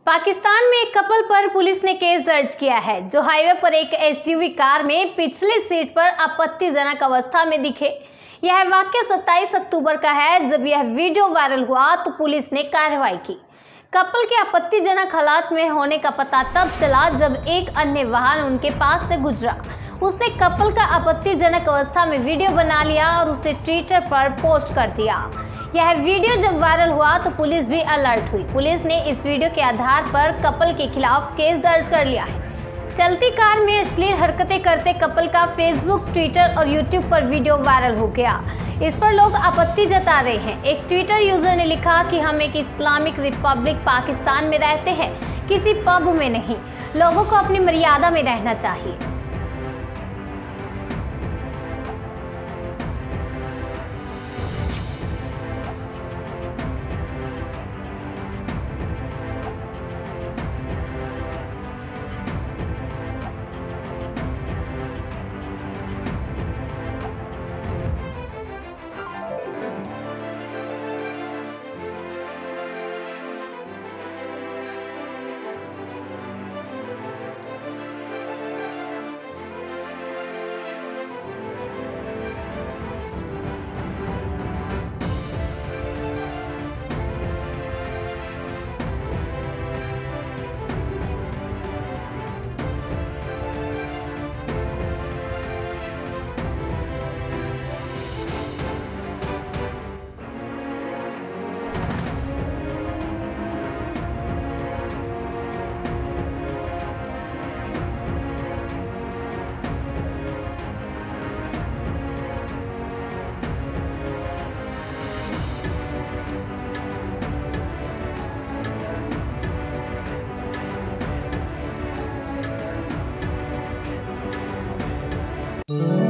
पाकिस्तान में एक कपल पर पुलिस ने केस दर्ज किया है जो हाईवे पर एक एसयूवी कार में पिछली सीट पर आपत्तिजनक अवस्था में दिखे। यह वाकया 27 अक्टूबर का है। जब यह वीडियो वायरल हुआ तो पुलिस ने कार्रवाई की। कपल के आपत्तिजनक हालात में होने का पता तब चला जब एक अन्य वाहन उनके पास से गुजरा। उसने कपल का आपत्तिजनक अवस्था में वीडियो बना लिया और उसे ट्विटर पर पोस्ट कर दिया। यह वीडियो जब वायरल हुआ तो पुलिस भी अलर्ट हुई। पुलिस ने इस वीडियो के आधार पर कपल के खिलाफ केस दर्ज कर लिया है। चलती कार में अश्लील हरकतें करते कपल का फेसबुक, ट्विटर और यूट्यूब पर वीडियो वायरल हो गया। इस पर लोग आपत्ति जता रहे हैं। एक ट्विटर यूजर ने लिखा कि हम एक इस्लामिक रिपब्लिक पाकिस्तान में रहते हैं, किसी पब में नहीं। लोगों को अपनी मर्यादा में रहना चाहिए। Mm-hmm.